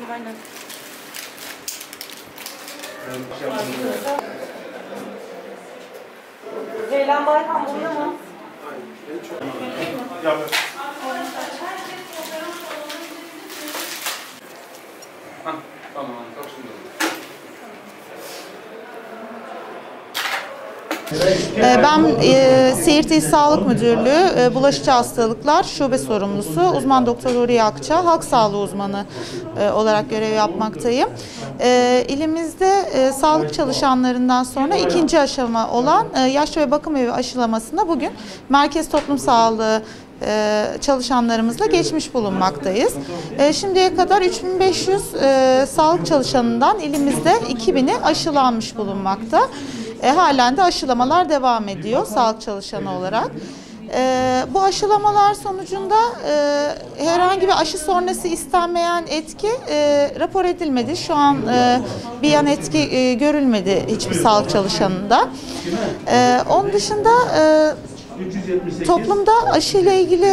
Aynen. Ceylan Baykan bunda mı? Tamam, çok şimdi. Ben Siirt İl Sağlık Müdürlüğü Bulaşıcı Hastalıklar Şube Sorumlusu uzman doktor Huriye Akça, halk sağlığı uzmanı olarak görev yapmaktayım. İlimizde sağlık çalışanlarından sonra ikinci aşama olan yaşlı ve bakım evi aşılamasına bugün Merkez Toplum Sağlığı çalışanlarımızla geçmiş bulunmaktayız. Şimdiye kadar 3500 sağlık çalışanından ilimizde 2000'i aşılanmış bulunmakta. Halen de aşılamalar devam ediyor sağlık çalışanı olarak. Bu aşılamalar sonucunda herhangi bir aşı sonrası istenmeyen etki rapor edilmedi. Şu an bir yan etki görülmedi hiçbir sağlık çalışanında. Onun dışında toplumda aşı ile ilgili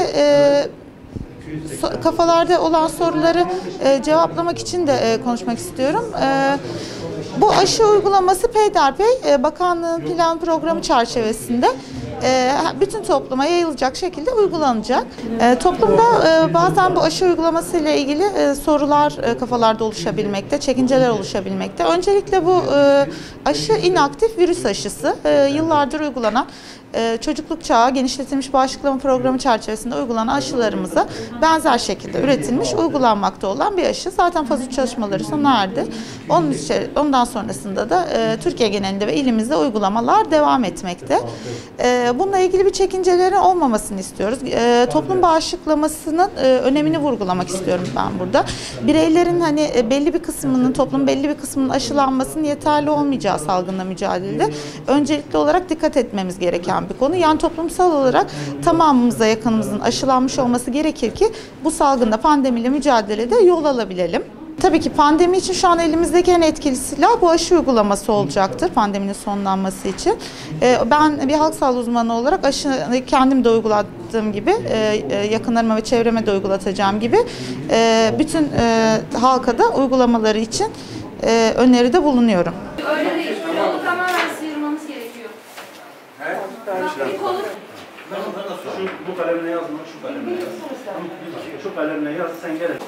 kafalarda olan soruları cevaplamak için de konuşmak istiyorum. Bu aşı uygulaması peyderpey bakanlığın plan programı çerçevesinde bütün topluma yayılacak şekilde uygulanacak. Toplumda bazen bu aşı uygulaması ile ilgili sorular kafalarda oluşabilmekte, çekinceler oluşabilmekte. Öncelikle bu aşı inaktif virüs aşısı. Yıllardır uygulanan çocukluk çağı genişletilmiş bağışıklama programı çerçevesinde uygulanan aşılarımıza benzer şekilde üretilmiş, uygulanmakta olan bir aşı. Zaten faz 3 çalışmaları sona erdi. Ondan sonrasında da Türkiye genelinde ve ilimizde uygulamalar devam etmekte. Bununla ilgili bir çekincelerin olmamasını istiyoruz. Toplum bağışıklamasının önemini vurgulamak istiyorum ben burada. Bireylerin hani belli bir kısmının, toplumun belli bir kısmının aşılanmasının yeterli olmayacağı salgınla mücadelede öncelikli olarak dikkat etmemiz gereken bir konu. Yani toplumsal olarak tamamımıza yakınımızın aşılanmış olması gerekir ki bu salgında pandemiyle mücadelede yol alabilelim. Tabii ki pandemi için şu an elimizdeki en etkili silah bu aşı uygulaması olacaktır pandeminin sonlanması için. Ben bir halk sağlığı uzmanı olarak aşıyı kendim de uyguladığım gibi, yakınlarıma ve çevreme de uygulatacağım gibi bütün halka da uygulamaları için öneride bulunuyorum. Öyle değil. Kolu tamamen sıyırmamız gerekiyor. Bir kolu... Bu kalemle yazma, şu kalemle yaz. Şu kalemle yaz, sen gel.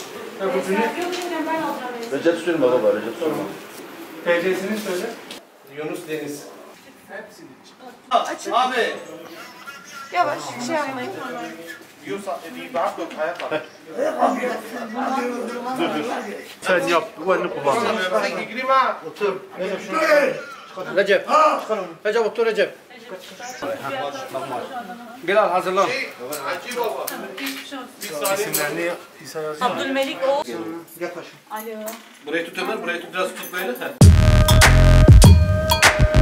Recep sürme baba, Recep sürme. TC'sini söyle. Yunus Deniz. Açın. Abi. Yavaş, şey yapmayın. Yunus bir bak yok ayak var. Sen yap, bu elini kullan. Sen gigrima. Otur. Recep. Recep otur Recep. Bilal hazırlan. Hacı baba. İsimlerini İsa yazıyor. Abdülmelik o. Yaklaş. Alo. Burayı tut Ömer, burayı tut biraz tut böyle.